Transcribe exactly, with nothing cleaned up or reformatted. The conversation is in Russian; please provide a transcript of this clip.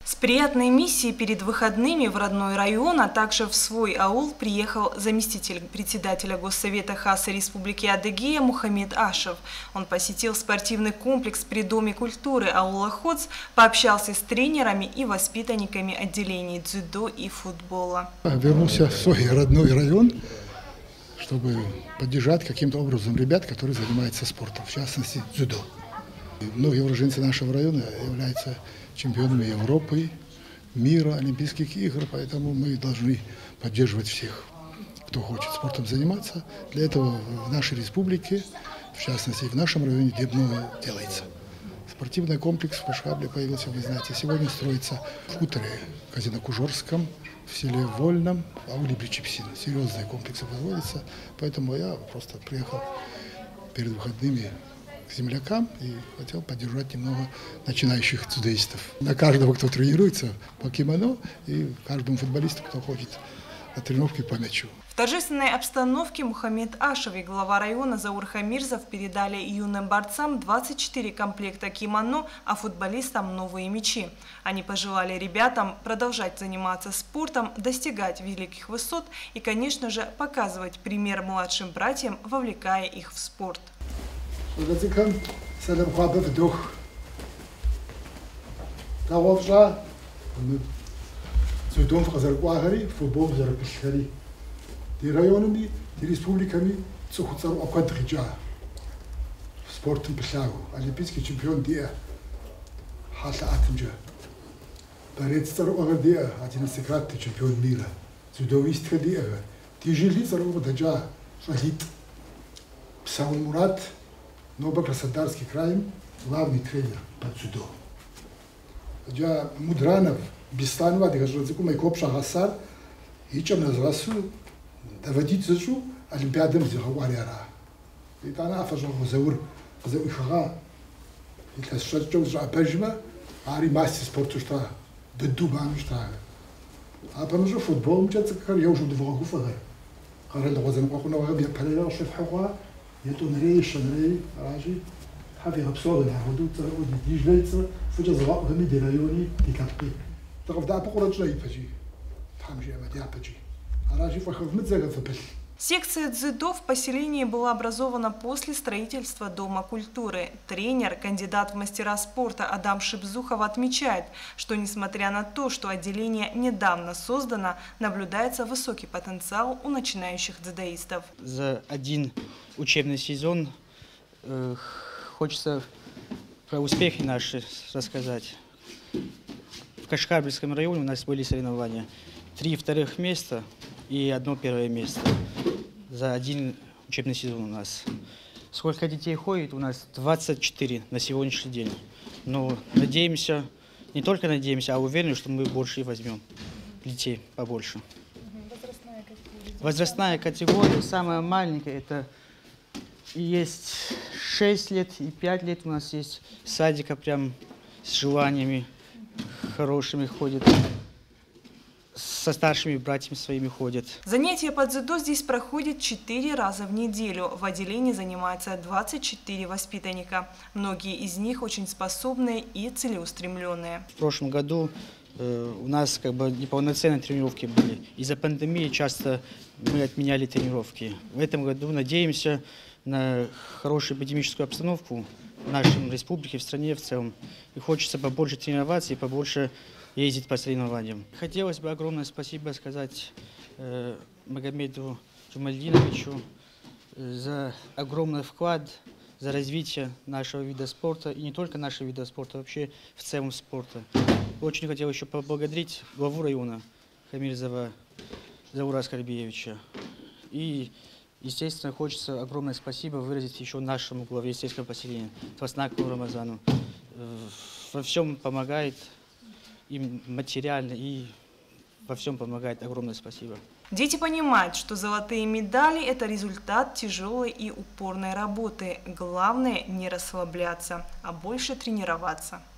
С приятной миссией перед выходными в родной район, а также в свой аул приехал заместитель председателя Госсовета Хасса Республики Адыгея Мухаммед Ашев. Он посетил спортивный комплекс при Доме культуры аула Ходс, пообщался с тренерами и воспитанниками отделений дзюдо и футбола. Вернулся в свой родной район, чтобы поддержать каким-то образом ребят, которые занимаются спортом, в частности дзюдо. Многие уроженцы нашего района являются чемпионами Европы, мира, Олимпийских игр, поэтому мы должны поддерживать всех, кто хочет спортом заниматься. Для этого в нашей республике, в частности в нашем районе, много делается. Спортивный комплекс в Кашкабле появился, вы знаете, сегодня строится в хуторе Казинокужорском, в селе Вольном, в ауле Бричепсин. Серьезные комплексы возводятся, поэтому я просто приехал перед выходными к землякам и хотел поддержать немного начинающих дзюдоистов. На каждого, кто тренируется по кимоно, и каждому футболисту, кто ходит на тренировки по мячу. В торжественной обстановке Мухаммед Ашев и глава района Заур Хамирзов передали юным борцам двадцать четыре комплекта кимоно, а футболистам новые мячи. Они пожелали ребятам продолжать заниматься спортом, достигать великих высот и, конечно же, показывать пример младшим братьям, вовлекая их в спорт. Узбекистан, салам хабы вдох. Тавовжа, цветом в Казаркуагари, футбол в Зарапишхари. Ти районами, ти республиками, цухуцару аквадриджа. Спортом писагу. Олимпийский чемпион диа. Хаса атмджа. Барецару агардиа, одиннадцатикратный чемпион мира. Дзюдоистка диа. Ти жили цару вададжа. Шахид. Саун Мурат. Ново-Краснодарский край, главный тренер по дзюдо. Я Мудранов, Бистанова, Дегажрадзику, Майкопша Гасар, и чем назвасу, доводить зачу, Олимпиадам зихавариара. И тана афажа Заур, Заур Хага, и тасшачо за апажма, ари мастер спорту что, беду бам что. А потом же футбол, мчаться как я уже два года фага. Карел Розен, как он говорит, параллельно шеф Хага. يتون ريش نري راجي حافي غبصور نعودو ترود يجليت فجأة زغاء غمي ديرايوني ديكابي تغف دعب قرة جاي فجي فهم جي أما دعب فجي راجي فخف متزاقة فبل. Секция дзюдо в поселении была образована после строительства Дома культуры. Тренер, кандидат в мастера спорта Адам Шипзухов отмечает, что несмотря на то, что отделение недавно создано, наблюдается высокий потенциал у начинающих дзюдоистов. За один учебный сезон э, хочется про успехи наши рассказать. В Кашкабльском районе у нас были соревнования. Три вторых места и одно первое место за один учебный сезон у нас. Сколько детей ходит? У нас двадцать четыре на сегодняшний день. Но надеемся, не только надеемся, а уверены, что мы больше и возьмем детей побольше. Возрастная категория? Возрастная категория, самая маленькая, это есть шесть лет и пять лет у нас есть. Садика прям с желаниями хорошими ходит. Со старшими братьями своими ходят. Занятия по дзюдо здесь проходят четыре раза в неделю. В отделении занимается двадцать четыре воспитанника. Многие из них очень способные и целеустремленные. В прошлом году э, у нас как бы неполноценные тренировки были. Из-за пандемии часто мы отменяли тренировки. В этом году надеемся на хорошую эпидемическую обстановку в нашей республике, в стране в целом. И хочется побольше тренироваться и побольше ездить по соревнованиям. Хотелось бы огромное спасибо сказать э, Магомеду Джумальдиновичу э, за огромный вклад, за развитие нашего вида спорта, и не только нашего вида спорта, а вообще в целом спорта. Очень хотел еще поблагодарить главу района Хамирзова Заура Аскарбиевича. И, естественно, хочется огромное спасибо выразить еще нашему главе сельского поселения Тваснаку Рамазану. Э, во всем помогает. Им материально и во всем помогает. Огромное спасибо. Дети понимают, что золотые медали – это результат тяжелой и упорной работы. Главное – не расслабляться, а больше тренироваться.